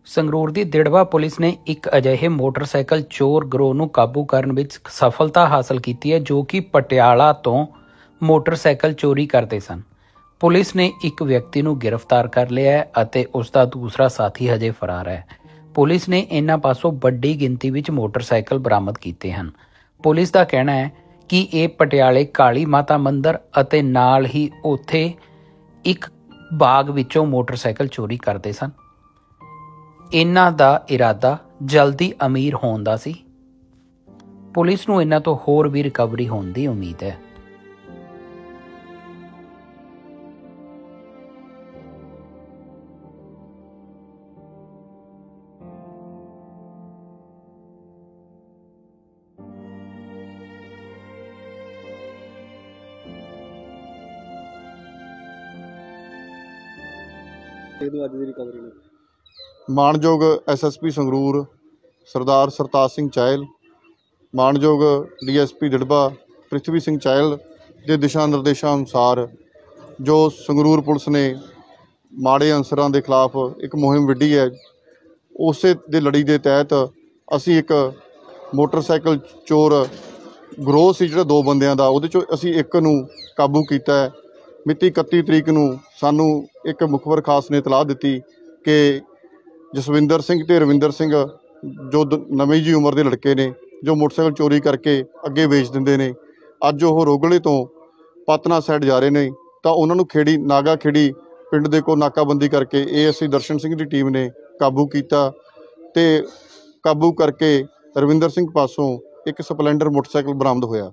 ਸੰਗਰੂਰ ਦੀ ਦਿੜਵਾ police ਨੇ ਇੱਕ ਅਜਿਹੇ ਮੋਟਰਸਾਈਕਲ ਚੋਰ ਗਰੋਹ ਨੂੰ ਕਾਬੂ ਕਰਨ ਵਿੱਚ ਸਫਲਤਾ ਹਾਸਲ ਕੀਤੀ ਹੈ ਜੋ ਕਿ ਪਟਿਆਲਾ ਤੋਂ ਮੋਟਰਸਾਈਕਲ ਚੋਰੀ ਕਰਦੇ ਸਨ। ਪੁਲਿਸ ਨੇ ਇੱਕ ਵਿਅਕਤੀ ਨੂੰ ਗ੍ਰਿਫਤਾਰ ਕਰ ਲਿਆ ਹੈ ਅਤੇ ਉਸ ਦਾ ਦੂਸਰਾ ਸਾਥੀ ਹਜੇ ਫਰਾਰ ਹੈ। ਪੁਲਿਸ ਨੇ ਇਹਨਾਂ ਪਾਸੋਂ ਵੱਡੀ ਗਿਣਤੀ ਵਿੱਚ ਮੋਟਰਸਾਈਕਲ ਬਰਾਮਦ ਕੀਤੇ ਹਨ। ਪੁਲਿਸ ਦਾ ਕਹਿਣਾ ਹੈ ਕਿ ਇਹ ਪਟਿਆਲੇ ਕਾਲੀ ਮਾਤਾ ਮੰਦਿਰ ਅਤੇ ਨਾਲ ਹੀ ਉੱਥੇ ਇੱਕ ਬਾਗ ਵਿੱਚੋਂ ਮੋਟਰਸਾਈਕਲ ਚੋਰੀ ਕਰਦੇ ਸਨ। ਇਹਨਾਂ ਦਾ ਇਰਾਦਾ ਜਲਦੀ ਅਮੀਰ ਹੋਣ ਦਾ ਸੀ। ਪੁਲਿਸ ਨੂੰ ਇਹਨਾਂ ਤੋਂ ਹੋਰ ਵੀ ਰਿਕਵਰੀ ਹੋਣ ਦੀ ਉਮੀਦ ਹੈ। मानयोग SSP संगरूर सरदार सरताज सिंह चाहल, मानयोग DSP दिड़बा पृथ्वी सिंह चाहल के दिशा निर्देशों अनुसार जो संगरूर पुलिस ने माड़े अंसरां के खिलाफ एक मुहिम विढ़ी है, उस दे लड़ी के तहत असी एक मोटरसाइकिल चोर गरोह सी जिहड़ा दो बंदियां दा उहदे चों असी एक नूं काबू कीता है। मिति 31 तरीक नूं सानू एक मुखबर खास ने इतलाह दी कि जसविंदर सिंह ते रविंदर सिंह जो नवीं जी उम्र के लड़के ने जो मोटरसाइकिल चोरी करके अगे बेच देंदे ने, अज वो रोगले तो पातना साइड जा रहे ने तो उन्होंने खेड़ी नागा खेड़ी पिंड दे को नाकाबंदी करके ASI दर्शन सिंह की टीम ने काबू किया ते काबू करके रविंदर सिंह पासों एक स्पलेंडर मोटरसाइकिल बरामद होया।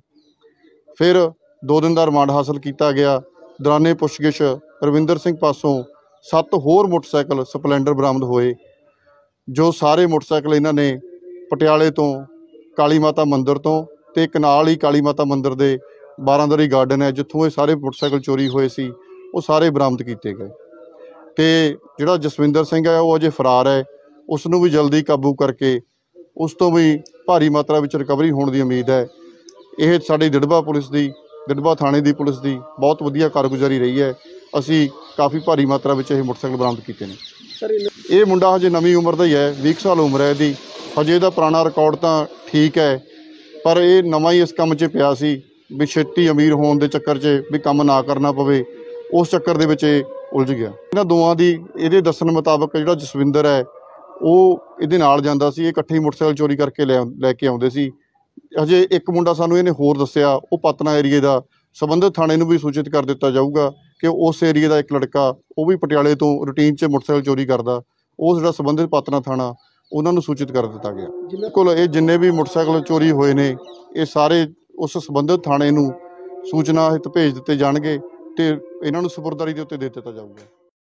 फिर 2 दिन का रिमांड हासिल किया गया। दौराने पुछगिछ रविंदर सिंह पासों 7 होर मोटरसाइकिल स्पलेंडर बरामद होए, जो सारे मोटरसाइकिल इन्हां ने पटियाले तो काली माता मंदिर तो ते एक नाल ही काली माता मंदिर दे 12 गार्डन है जिथों ये सारे मोटरसाइकिल चोरी होए सी वो सारे बरामद किए गए। तो जिहड़ा जसविंदर सिंह है वो अजे फरार है, उसनूं भी जल्दी काबू करके उस तो भी भारी मात्रा में रिकवरी होने की उम्मीद है। यह साडी दिड़बा पुलिस की दिड़बा थाने की पुलिस की बहुत वधिया कारगुजारी रही है। असी काफ़ी भारी मात्रा में यह मोटरसाइकिल बरामद किए हैं। ये मुंडा हजे नवीं उम्र का ही है, 20 साल उम्र है इसकी। हजे इसका पुराना रिकॉर्ड तो ठीक है, पर यह नवा ही इस काम च पिया सी भी छेती अमीर होने के चक्कर च भी काम ना करना पवे, उस चक्कर दे विच उलझ गया। इन्हां दोवां दी इहदे दस्सण मुताबक जिहड़ा जसविंदर है वो इहदे नाल जांदा सी, इकट्ठे मोटरसाइकिल चोरी करके लैके आउंदे सी। हजे एक मुंडा सानूं इहने होर दस्सिया, वो पतना एरीए का संबंधित थाणे नूं भी सूचित कर दिता जाऊगा कि उस एरीए का एक लड़का वो भी पटियाले तो रूटीन च मोटरसाइकिल चोरी करता, उस जिहड़ा संबंधित पातना थाणा उन्होंने सूचित कर दिता गया। बिल्कुल ये जिन्ने भी मोटरसाइकिल चोरी होए ने ये सारे उस संबंधित थाणे नूं सूचना हित भेज दिते जाणगे ते इन्हां नूं सुपुर्दगी दे उत्ते दे दिता जाऊगा।